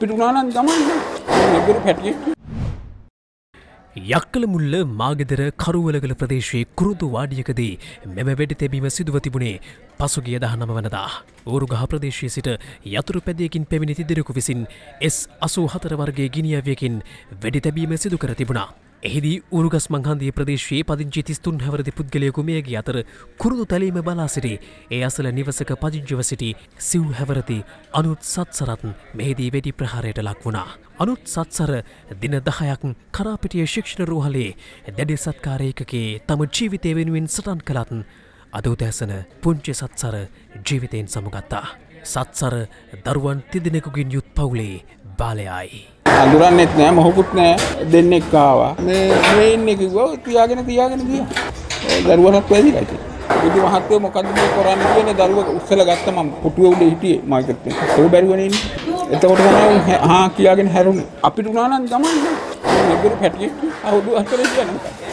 අපිට උනා නම් ගමන්නේ. නෙගුරු පැටියෙක්. යක්කලමුල්ල මාගෙදර කරුවලගල ප්‍රදේශයේ කුරුදු වාඩියකදී මෙම වෙඩි තැබීම සිදුව තිබුණේ පසුගිය 19 වනදා. ඌරුගහ ප්‍රදේශයේ සිට යතුරු පැදියකින් පැමිණි තිදෙනෙකු විසින් S84 වර්ගයේ ගිනියවියකින් වෙඩි තැබීම සිදු කර තිබුණා. එහිදී ඌරුගස් මංහන්දිය ප්‍රදේශයේ පදිංචි 33 හැවිරිදි පුද්ගලයෙකු මිය ගිය අතර කුරුදු තැලීම බලා සිටි ඒ අසල නිවසක පදිංචිව සිටි සිව් හැවිරිදි අනුත් සත්සරත් මෙහිදී වෙඩි ප්‍රහාරයට ලක් වුණා. අනුත් සත්සර දින 10ක් කරාපිටිය ශික්ෂණ රෝහලේ දැඩි සත්කාරයකගේ තම ජීවිතය වෙනුවෙන් සටන් කළත් අද උදෑසන පුංචි සත්සර ජීවිතයෙන් සමුගත්තා. සත්සර දරුවන් තිදෙනෙකුගෙන් යුත් පවුලේ බාලයයි. අඳුරන්නෙත් නෑ මොහොකුත් නෑ දෙන්නෙක් ආවා. මේ ඉන්නේ කිව්වා තියාගෙන ගියා. දරුවනත් වැදිලා ඉතින්. බුදු මහත්තයෝ මොකද්ද මේ කරන්නේ කියන්නේ දරුවා උස්සලා ගත්තා මම පුටුවේ උඩ හිටියේ මාකට් එකේ. ඒක බැරිවනේ ඉන්නේ. එතකොට තමයි කියාගෙන හැරුණේ. අපිට උනා නම් ගමන්නේ. නෙගුරු පැටියෙක් අවුරුදු 4 කියන්නේ.